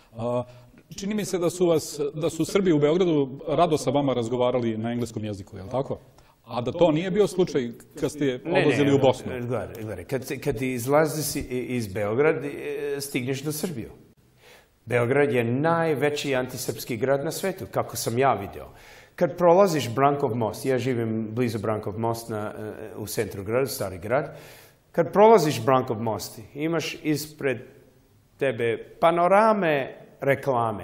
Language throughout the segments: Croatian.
Čini mi se da su Srbi u Beogradu rado sa vama razgovarali na engleskom jeziku, je li tako? A da to nije bio slučaj kad ste odlazili u Bosnu? Gledaj, kad izlaziš iz Beograda, stigneš do Srbiju. Beograd je najveći antisrpski grad na svetu, kako sam ja vidio. Kad prolaziš Brankov most, ja živim blizu Brankov most u centru grada, stari grad, kad prolaziš Brankov most, imaš ispred tebe panorame reklame.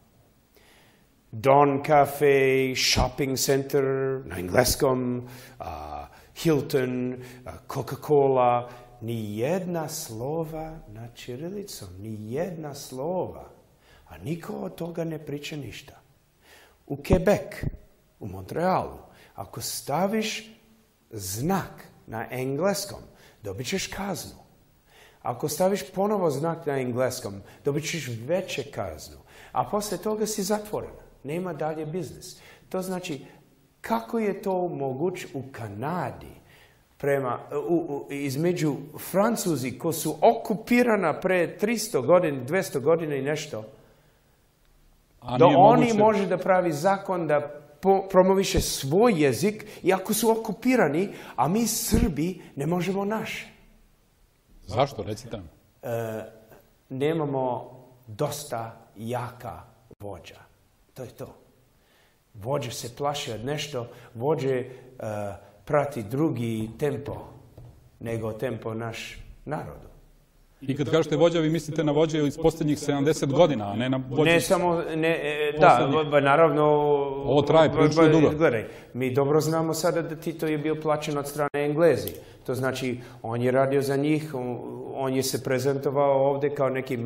Don Cafe, Shopping Center, na engleskom, Hilton, Coca-Cola, ni jedna slova na ćirilicom, ni jedna slova. A niko od toga ne priča ništa. U Quebec, u Montrealu, ako staviš znak na engleskom, dobit ćeš kaznu. Ako staviš ponovo znak na engleskom, dobit ćeš veće kaznu. A posle toga si zatvoren. Nema dalje biznis. To znači, kako je to moguće u Kanadi između Francuzi koji su okupirana pre 300 godina, 200 godina i nešto, da oni može da pravi zakon da promoviše svoj jezik, iako su okupirani, a mi Srbi ne možemo naše. Zašto? Recite nam. Nemamo dosta jaka vođa. To je to. Vođe se plaše od nešto, vođe prati drugi tempo nego tempo naš narodu. I kad kažete vođa, vi mislite na vođe iz posljednjih 70 godina, a ne na vođe... Ne samo, da, naravno... Ovo traje prilično dugo. Gledaj, mi dobro znamo sada da Tito je bio plaćen od strane Englezi. To znači, on je radio za njih, on je se prezentovao ovdje kao neki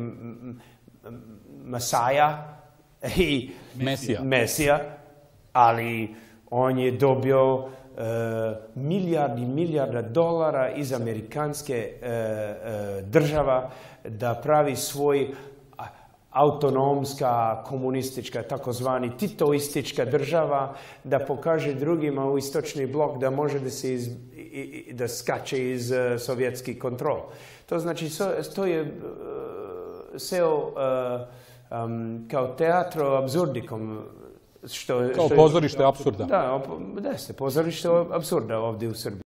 Masaja i Mesija, ali on je dobio milijarda dolara iz amerikanske država da pravi svoj autonomska, komunistička, takozvani titoistička država, da pokaže drugima u istočni blok da može da skače iz sovjetski kontrol. To znači, to je seo kao teatro absurdikom. Kao pozorište apsurda. Da, jeste, pozorište apsurda ovdje u Srbiji.